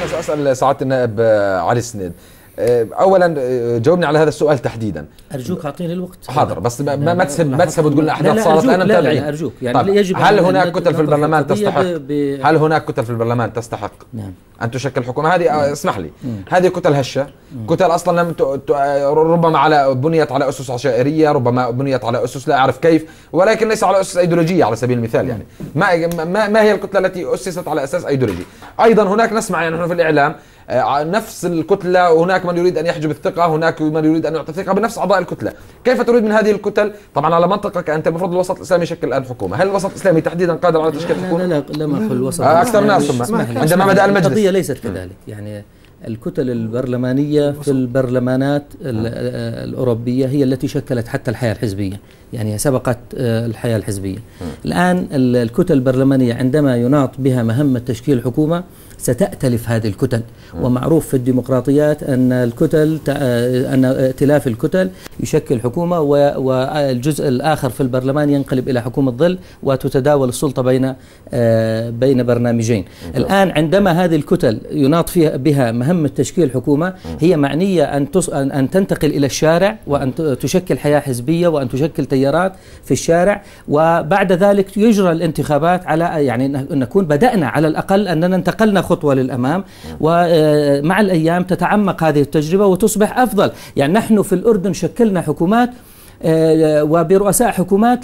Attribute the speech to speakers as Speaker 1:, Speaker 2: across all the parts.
Speaker 1: أنا سأسأل سعادة النائب علي سنيد. اولا جاوبني على هذا السؤال تحديدا،
Speaker 2: ارجوك اعطيني الوقت.
Speaker 1: حاضر، بس ما تسهب وتقول لنا احداث صارت لان متابعين.
Speaker 2: لا ارجوك، يعني يجب
Speaker 1: هل هناك كتل في البرلمان تستحق هل هناك كتل في البرلمان تستحق ان تشكل حكومه؟ هذه اسمح لي، هذه كتل هشه، كتل اصلا لم ربما بنيت على اسس عشائريه، ربما بنيت على اسس لا اعرف كيف، ولكن ليس على اسس ايديولوجيه على سبيل المثال. يعني ما هي الكتله التي اسست على اساس ايديولوجي؟ ايضا هناك نسمع يعني في الاعلام نفس الكتلة، هناك من يريد أن يحجب الثقة، هناك من يريد أن يعطي الثقة بنفس أعضاء الكتلة. كيف تريد من هذه الكتل؟ طبعا على منطقك أنت المفروض الوسط الإسلامي يشكل الآن حكومة، هل الوسط الإسلامي تحديدا قادر على تشكيل حكومة؟
Speaker 2: لا لم أقل الوسط
Speaker 1: أكثر ناس عندما بدأ المجلس.
Speaker 2: القضية ليست كذلك، يعني الكتل البرلمانية في البرلمانات الأوروبية هي التي شكلت حتى الحياة الحزبية، يعني سبقت الحياة الحزبية. الآن الكتل البرلمانية عندما يناط بها مهمة تشكيل حكومة ستأتلف هذه الكتل، ومعروف في الديمقراطيات أن ائتلاف الكتل يشكل حكومة، والجزء الآخر في البرلمان ينقلب إلى حكومة ظل وتتداول السلطة بين برنامجين. الآن عندما هذه الكتل يناط بها مهمة تشكيل حكومة، هي معنية أن تنتقل إلى الشارع وأن تشكل حياة حزبية وأن تشكل تيارات في الشارع، وبعد ذلك يجرى الانتخابات على يعني نكون بدأنا على الأقل أننا انتقلنا خطوة للأمام، ومع الأيام تتعمق هذه التجربة وتصبح أفضل. يعني نحن في الأردن شكلنا حكومات وبرؤساء حكومات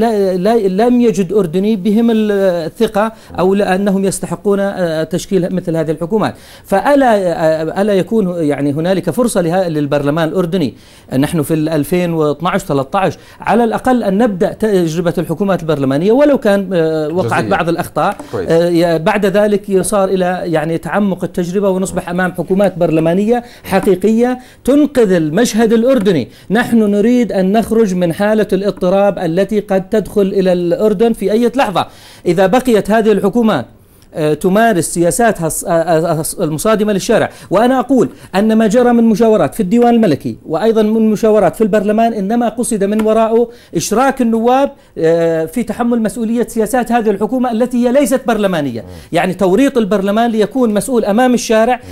Speaker 2: لم يجد أردني بهم الثقة أو لأنهم يستحقون تشكيل مثل هذه الحكومات. فألا يكون يعني هنالك فرصة للبرلمان الأردني، نحن في 2012-13 على الأقل أن نبدأ تجربة الحكومات البرلمانية ولو كان وقعت بعض الأخطاء، بعد ذلك يصار إلى يعني تعمق التجربة ونصبح أمام حكومات برلمانية حقيقية تنقذ المشهد الأردني. نحن نريد أن نخرج من حالة الاضطراب التي قد تدخل إلى الأردن في أي لحظة إذا بقيت هذه الحكومات تمارس سياساتها المصادمة للشارع. وأنا أقول أن ما جرى من مشاورات في الديوان الملكي وأيضا من مشاورات في البرلمان إنما قصد من وراءه إشراك النواب في تحمل مسؤولية سياسات هذه الحكومة التي هي ليست برلمانية، يعني توريط البرلمان ليكون مسؤول أمام الشارع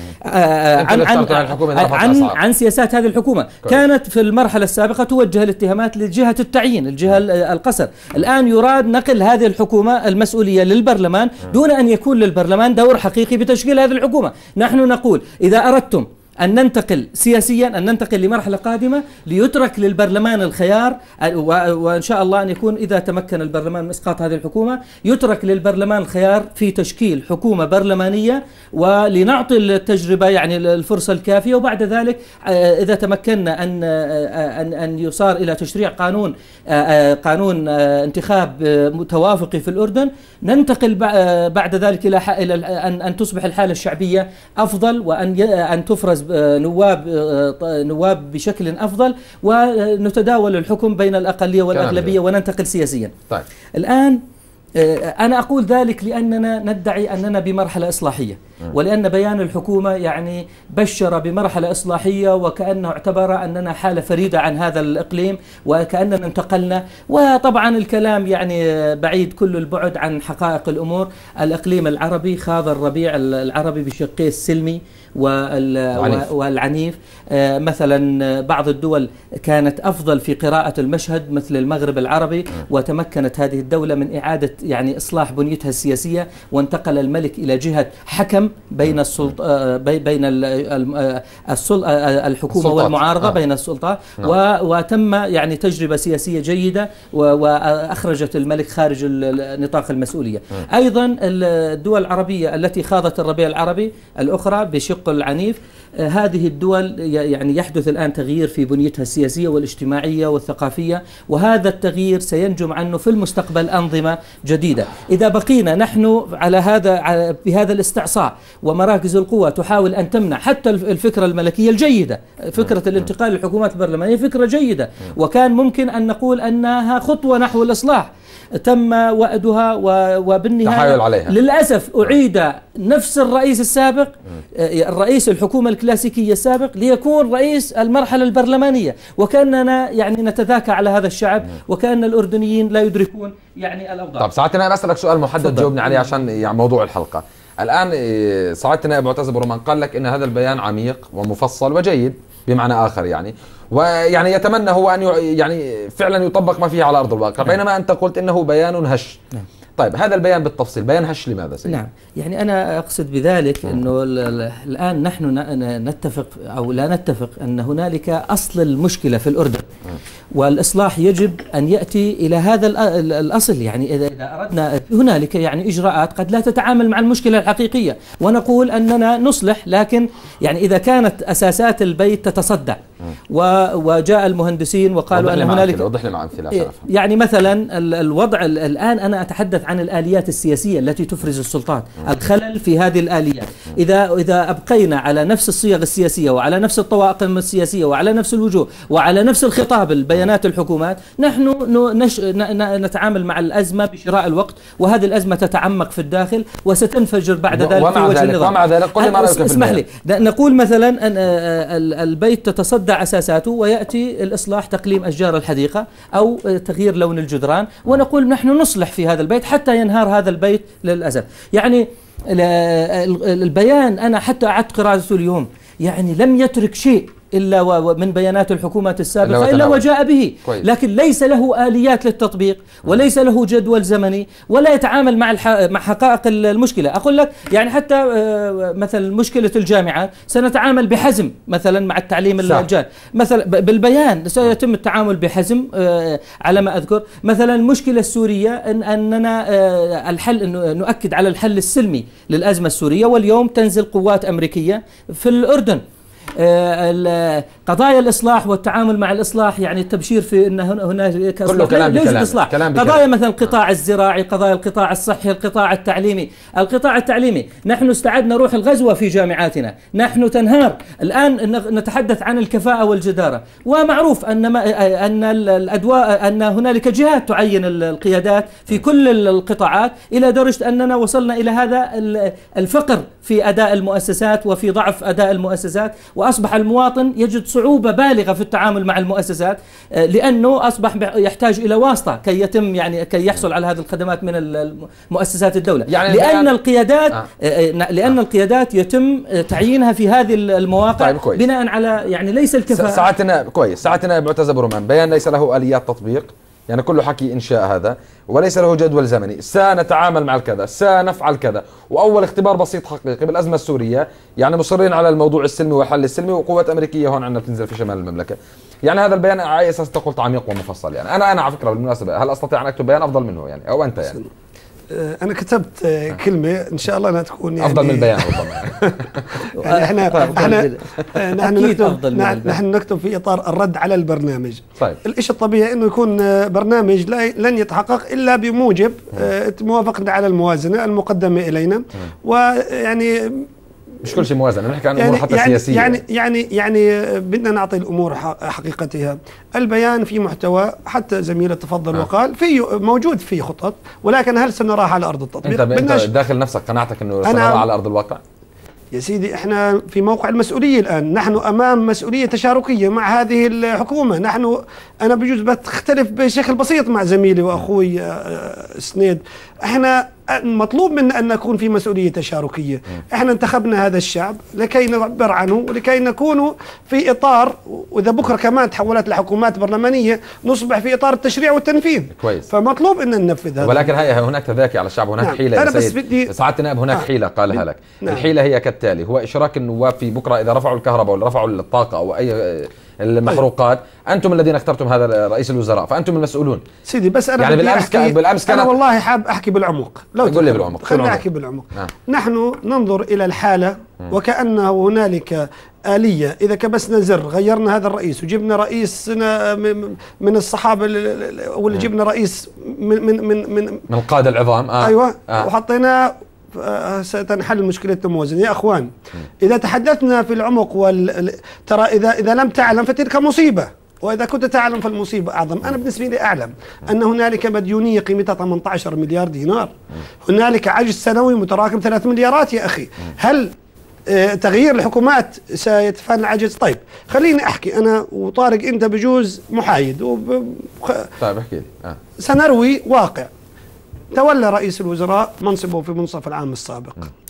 Speaker 2: عن سياسات هذه الحكومة. كانت في المرحلة السابقة توجه الاتهامات لجهة التعيين، الجهة القصر. الآن يراد نقل هذه الحكومة المسؤولية للبرلمان دون أن يكون للبرلمان دور حقيقي بتشكيل هذه الحكومة. نحن نقول إذا أردتم أن ننتقل سياسيا، أن ننتقل لمرحلة قادمة، ليترك للبرلمان الخيار، وإن شاء الله أن يكون إذا تمكن البرلمان من إسقاط هذه الحكومة يترك للبرلمان الخيار في تشكيل حكومة برلمانية، ولنعطي التجربة يعني الفرصة الكافية، وبعد ذلك إذا تمكنا أن يصار إلى تشريع قانون انتخاب متوافق في الأردن، ننتقل بعد ذلك إلى أن تصبح الحالة الشعبية أفضل، وأن تفرز نواب بشكل أفضل، ونتداول الحكم بين الأقلية والأغلبية وننتقل سياسيا.
Speaker 1: طيب.
Speaker 2: الآن أنا أقول ذلك لأننا ندعي أننا بمرحلة إصلاحية، ولأن بيان الحكومة يعني بشر بمرحلة إصلاحية، وكأنه اعتبر أننا حالة فريدة عن هذا الإقليم وكأننا انتقلنا. وطبعا الكلام يعني بعيد كل البعد عن حقائق الأمور. الإقليم العربي خاض الربيع العربي بشقيه السلمي والعنيف. مثلا بعض الدول كانت أفضل في قراءة المشهد مثل المغرب العربي، وتمكنت هذه الدولة من إعادة يعني إصلاح بنيتها السياسية، وانتقل الملك إلى جهة حكم بين الحكومة والمعارضة بين السلطات، وتم يعني تجربة سياسية جيدة، وأخرجت الملك خارج نطاق المسؤولية. أيضا الدول العربية التي خاضت الربيع العربي الأخرى بشق العنيف، هذه الدول يعني يحدث الآن تغيير في بنيتها السياسية والاجتماعية والثقافية، وهذا التغيير سينجم عنه في المستقبل أنظمة جديدة. إذا بقينا نحن بهذا الاستعصاء ومراكز القوى تحاول أن تمنع حتى الفكرة الملكية الجيدة، فكرة الانتقال للحكومات البرلمانية فكرة جيدة، وكان ممكن أن نقول أنها خطوة نحو الإصلاح، تم وأدها وبالنهاية للأسف أعيد نفس الرئيس السابق، الرئيس الحكومة الكلاسيكية السابق، ليكون رئيس المرحلة البرلمانية، وكأننا يعني نتذاكى على هذا الشعب، وكأن الأردنيين لا يدركون يعني الأوضاع.
Speaker 1: طب ساعتنا أنا أسألك سؤال محدد جاوبني عليه عشان يعني موضوع الحلقة. الآن سعادة النائب معتز برمان قال لك إن هذا البيان عميق ومفصل وجيد بمعنى آخر يعني، ويعني يتمنى هو أن يعني فعلا يطبق ما فيه على أرض الواقع، بينما أنت قلت إنه بيان هش. طيب هذا البيان بالتفصيل بيان هش لماذا سيدي؟
Speaker 2: نعم، يعني أنا أقصد بذلك أنه الآن نحن نتفق أو لا نتفق أن هنالك أصل المشكلة في الأردن، والإصلاح يجب أن يأتي إلى هذا الأصل. يعني إذا أردنا هنالك يعني إجراءات قد لا تتعامل مع المشكلة الحقيقية، ونقول أننا نصلح، لكن يعني إذا كانت أساسات البيت تتصدع وجاء المهندسين وقالوا أن هنالك،
Speaker 1: وضح لي مع أمثلة.
Speaker 2: يعني مثلا الوضع الآن أنا أتحدث عن الآليات السياسية التي تفرز السلطات، الخلل في هذه الآليات. إذا أبقينا على نفس الصيغ السياسية وعلى نفس الطواقم السياسية وعلى نفس الوجوه وعلى نفس الخطاب البيانات الحكومات، نحن نتعامل مع الأزمة بشراء الوقت، وهذه الأزمة تتعمق في الداخل وستنفجر بعد ذلك في وجه النظام.
Speaker 1: ومع ذلك قل لي ما رأيك في
Speaker 2: اسمح لي، نقول مثلا أن البيت تتصدع أساساته ويأتي الإصلاح تقليم أشجار الحديقة أو تغيير لون الجدران، ونقول نحن نصلح في هذا البيت حتى ينهار هذا البيت للأسف. يعني البيان أنا حتى أعدت قراءته اليوم، يعني لم يترك شيء إلا من بيانات الحكومات السابقة إلا وجاء به، لكن ليس له آليات للتطبيق وليس له جدول زمني ولا يتعامل مع حقائق المشكلة. أقول لك يعني حتى مثلا مشكلة الجامعات سنتعامل بحزم مثلا مع التعليم الجامعي، مثلا بالبيان سيتم التعامل بحزم على ما أذكر. مثلا المشكلة السورية أننا الحل نؤكد على الحل السلمي للأزمة السورية، واليوم تنزل قوات أمريكية في الأردن. قضايا الإصلاح والتعامل مع الإصلاح، يعني التبشير في أن هناك إصلاح، قضايا مثلا القطاع الزراعي، قضايا القطاع الصحي، القطاع التعليمي. نحن استعدنا روح الغزوة في جامعاتنا، نحن تنهار الآن نتحدث عن الكفاءة والجدارة، ومعروف أن هنالك جهات تعين القيادات في كل القطاعات، إلى درجة أننا وصلنا إلى هذا الفقر في أداء المؤسسات وفي ضعف أداء المؤسسات، وأصبح المواطن يجد صعوبة بالغة في التعامل مع المؤسسات، لأنه أصبح يحتاج إلى واسطة كي يتم كي يحصل على هذه الخدمات من مؤسسات الدولة، يعني لأن القيادات يتم تعيينها في هذه المواقع بناء على يعني ليس الكفاءة.
Speaker 1: ساعة النائب معتز برمان، بيان ليس له آليات تطبيق، يعني كله حكي إنشاء هذا، وليس له جدول زمني، سنتعامل مع الكذا، سنفعل كذا، وأول اختبار بسيط حقيقي بالأزمة السورية، يعني مصرين على الموضوع السلمي والحل السلمي، وقوات أمريكية هون عندنا بتنزل في شمال المملكة. يعني هذا البيان على أساس قلت عميق ومفصل. يعني أنا على فكرة بالمناسبة هل أستطيع أن أكتب بيان أفضل منه يعني، أو أنت يعني؟
Speaker 3: أنا كتبت كلمة إن شاء الله أنها تكون يعني
Speaker 1: أفضل من البيان ربما.
Speaker 3: يعني نحن نكتب في إطار الرد على البرنامج.
Speaker 1: طيب.
Speaker 3: الإشي الطبيعي إنه يكون برنامج لن يتحقق إلا بموجب موافقتنا على الموازنة المقدمة إلينا، ويعني
Speaker 1: مش كل شيء موازنة، نحكي عن أمور حتى سياسية.
Speaker 3: يعني بدنا نعطي الأمور حقيقتها. البيان في محتوى، حتى زميلة تفضل وقال فيه موجود فيه خطط، ولكن هل سنراها على أرض التطبيق؟
Speaker 1: أنت داخل نفسك قناعتك أنه سنراها على أرض الواقع؟
Speaker 3: يا سيدي احنا في موقع المسؤولية الآن، نحن أمام مسؤولية تشاركية مع هذه الحكومة. أنا بجوز بختلف بشكل بسيط مع زميلي وأخوي سنيد، احنا مطلوب منا أن نكون في مسؤولية تشاركية. احنا انتخبنا هذا الشعب لكي نعبر عنه ولكي نكون في إطار، وإذا بكرة كمان تحولت لحكومات برلمانية نصبح في إطار التشريع والتنفيذ.
Speaker 1: كويس.
Speaker 3: فمطلوب أن ننفذ هذا.
Speaker 1: ولكن هناك تذاكي على الشعب، هناك حيلة.
Speaker 3: أنا بس بدي
Speaker 1: سعادة النائب هناك حيلة قالها لك. الحيلة هي كالتالي: هو إشراك النواب في بكرة إذا رفعوا الكهرباء ولا رفعوا الطاقة أو أي المحروقات، أنتم الذين اخترتم هذا رئيس الوزراء، فأنتم المسؤولون.
Speaker 3: سيدي بس أنا
Speaker 1: يعني بالأمس كانت
Speaker 3: أنا والله حاب أحكي بالعمق.
Speaker 1: قول لي بالعمق.
Speaker 3: خليني أحكي بالعمق. نحن ننظر إلى الحالة وكأنه هنالك آلية، إذا كبسنا زر غيرنا هذا الرئيس وجبنا رئيس من الصحابة ولا جبنا رئيس من
Speaker 1: القادة العظام.
Speaker 3: أيوة. وحطيناه ستنحل مشكلة الموازنة. يا أخوان، إذا تحدثنا في العمق ترى إذا لم تعلم فتلك مصيبة، وإذا كنت تعلم فالمصيبة أعظم. أنا بالنسبة لي أعلم أن هنالك مديونية قيمتها 18 مليار دينار، هنالك عجز سنوي متراكم 3 مليارات يا أخي. هل تغيير الحكومات سيتفادى العجز؟ طيب خليني أحكي أنا وطارق، أنت بجوز محايد
Speaker 1: طيب احكي لي.
Speaker 3: سنروي واقع. تولى رئيس الوزراء منصبه في منتصف العام السابق،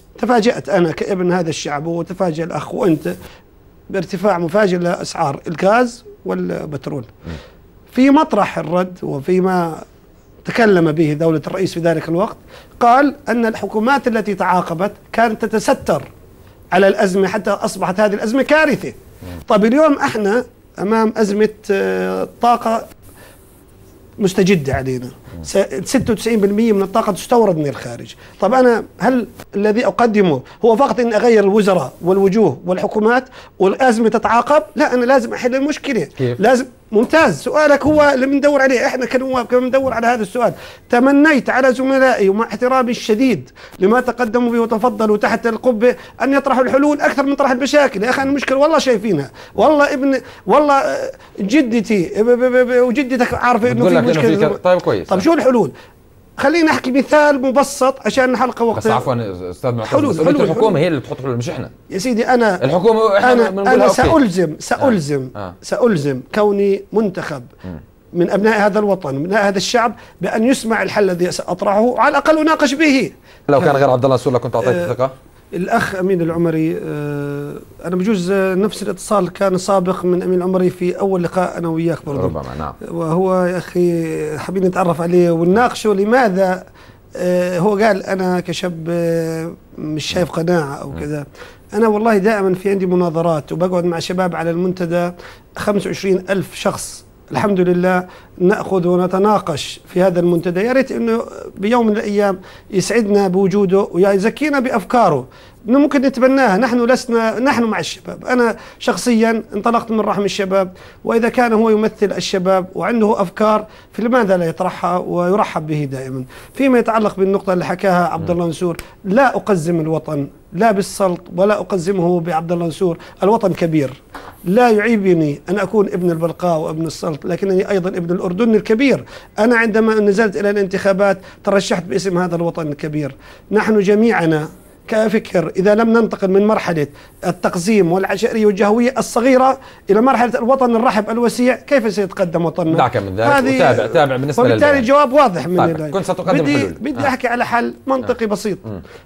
Speaker 3: تفاجأت أنا كابن هذا الشعب، وتفاجأ الأخ وأنت، بارتفاع مفاجئ لأسعار الغاز والبترول. في مطرح الرد وفيما تكلم به دولة الرئيس في ذلك الوقت، قال أن الحكومات التي تعاقبت كانت تتستر على الأزمة حتى أصبحت هذه الأزمة كارثة. طيب اليوم احنا أمام أزمة طاقة مستجدة علينا، 96% من الطاقة تستورد من الخارج. طب أنا هل الذي أقدمه هو فقط أن أغير الوزراء والوجوه والحكومات والأزمة تتعاقب؟ لا، أنا لازم أحل المشكلة.
Speaker 1: كيف؟
Speaker 3: لازم. ممتاز، سؤالك هو اللي بندور عليه، احنا كنواب كمان بندور على هذا السؤال. تمنيت على زملائي ومع احترامي الشديد لما تقدموا به وتفضلوا تحت القبة ان يطرحوا الحلول اكثر من طرح المشاكل. يا اخي المشكلة والله شايفينها، والله جدتي وجدتك عارفة انه في مشكلة.
Speaker 1: طيب كويس.
Speaker 3: طيب شو الحلول؟ خلينا نحكي مثال مبسط عشان الحلقه وقت.
Speaker 1: بس عفوا استاذ معتز، الحكومه هي اللي بتحط حلول مش احنا
Speaker 3: يا سيدي. انا
Speaker 1: الحكومه
Speaker 3: انا سألزم كوني منتخب من ابناء هذا الوطن، من ابناء هذا الشعب، بان يسمع الحل الذي ساطرحه وعلى الاقل اناقش به.
Speaker 1: لو كان غير عبد الله منصور لكنت اعطيت الثقه؟
Speaker 3: الأخ أمين العمري، أنا بجوز نفس الاتصال كان سابق من أمين العمري في أول لقاء أنا وياك برضه
Speaker 1: ربما. نعم.
Speaker 3: وهو يا أخي حابين نتعرف عليه ونناقشه لماذا هو قال أنا كشاب مش شايف قناعة أو كذا. أنا والله دائما في عندي مناظرات وبقعد مع شباب على المنتدى 25,000 شخص الحمد لله نأخذ ونتناقش في هذا المنتدى. يا ريت انه بيوم من الايام يسعدنا بوجوده ويزكينا بافكاره، انه ممكن نتبناها. نحن مع الشباب. انا شخصيا انطلقت من رحم الشباب، واذا كان هو يمثل الشباب وعنده افكار فلماذا لا يطرحها ويرحب به دائما. فيما يتعلق بالنقطه اللي حكاها عبد الله منصور، لا اقزم الوطن لا بالسلط ولا اقزمه بعبد الله منصور. الوطن كبير، لا يعيبني ان اكون ابن البلقاء وابن السلط، لكنني ايضا ابن الاردن الكبير. انا عندما نزلت الى الانتخابات ترشحت باسم هذا الوطن الكبير. نحن جميعنا كفكر إذا لم ننتقل من مرحلة التقزيم والعشائرية والجهوية الصغيرة إلى مرحلة الوطن الرحب الوسيع، كيف سيتقدم وطننا؟
Speaker 1: دعك من ذلك وتابع بالنسبة للبلد.
Speaker 3: وبالتالي الجواب واضح من
Speaker 1: طيب. كنت ستقدم حلول.
Speaker 3: بدي أحكي على حل منطقي بسيط.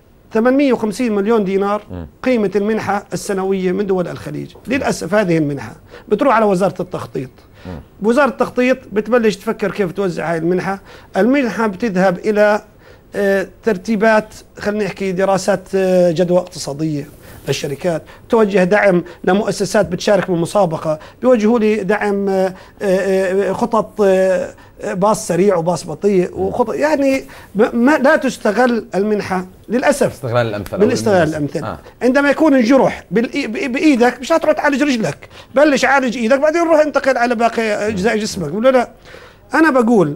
Speaker 3: 850 مليون دينار قيمة المنحة السنوية من دول الخليج. للأسف هذه المنحة بتروح على وزارة التخطيط. وزارة التخطيط بتبلش تفكر كيف توزع هاي المنحة. المنحة بتذهب إلى ترتيبات، خلينا نحكي دراسات جدوى اقتصادية للشركات، توجه دعم لمؤسسات بتشارك بالمسابقة، بيوجهوا لي دعم خطط باص سريع وباص بطيء وخطط، يعني لا تستغل المنحة للأسف.
Speaker 1: استغلال الأمثل.
Speaker 3: بالاستغلال الأمثل. عندما يكون الجرح بإيدك مش هتروح تعالج رجلك، بلش عالج إيدك بعدين روح انتقل على باقي أجزاء جسمك. ولا لا، أنا بقول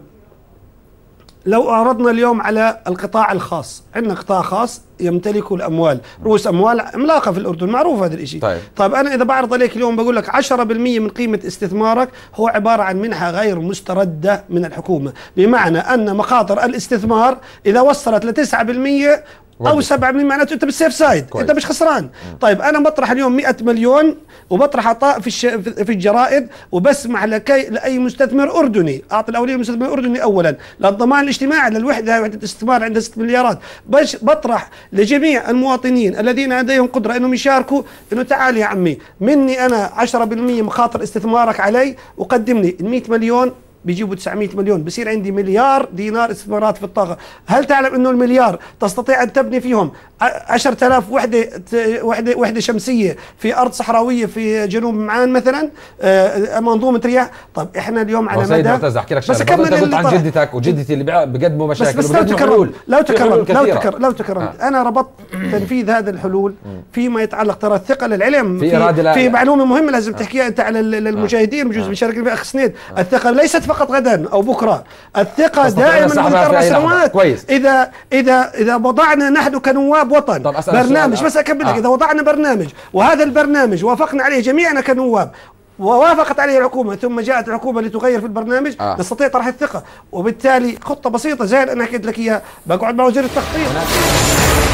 Speaker 3: لو أعرضنا اليوم على القطاع الخاص، عندنا قطاع خاص يمتلك الأموال، رؤوس أموال عملاقة في الأردن، معروف هذا الشيء. طيب أنا إذا بعرض عليك اليوم بقول لك 10% من قيمة استثمارك هو عبارة عن منحة غير مستردة من الحكومة، بمعنى أن مخاطر الاستثمار إذا وصلت ل 9% أو 7% معناته أنت بالسيف سايد، أنت مش خسران. طيب أنا بطرح اليوم 100 مليون وبطرح عطاء في الجرائد وبسمح لأي مستثمر أردني، أعطي الأولوية للمستثمر الأردني أولا، للضمان الاجتماعي للوحدة، وحدة الاستثمار عندها 6 مليارات، بطرح لجميع المواطنين الذين لديهم قدرة أنهم يشاركوا، أنه تعال يا عمي مني أنا 10% مخاطر استثمارك علي، وقدم لي 100 مليون بيجيبوا 900 مليون، بصير عندي مليار دينار استثمارات في الطاقة. هل تعلم انه المليار تستطيع ان تبني فيهم 10,000 وحدة شمسية في ارض صحراوية في جنوب معان مثلا، منظومة رياح؟ طب احنا اليوم على مدى
Speaker 1: معتز احكي لك بس اكمل. انت قلت عن جدتك وجدتي اللي بيقدموا مشاكل
Speaker 3: بس لو تكرمت انا ربطت تنفيذ هذه الحلول فيما يتعلق، ترى الثقة للعلم في معلومة مهمة لازم تحكيها انت على المشاهدين بجوز بيشارك فيها اخ سنيد. الثقة ليست فقط غدا او بكره، الثقه دائما من 4 سنوات.
Speaker 1: كويس.
Speaker 3: اذا وضعنا نحن كنواب وطن برنامج، بس اكمل لك، اذا وضعنا برنامج وهذا البرنامج وافقنا عليه جميعنا كنواب ووافقت عليه الحكومة ثم جاءت الحكومة لتغير في البرنامج، نستطيع طرح الثقة. وبالتالي خطة بسيطة زي اللي انا حكيت لك اياها، بقعد مع وزير التخطيط.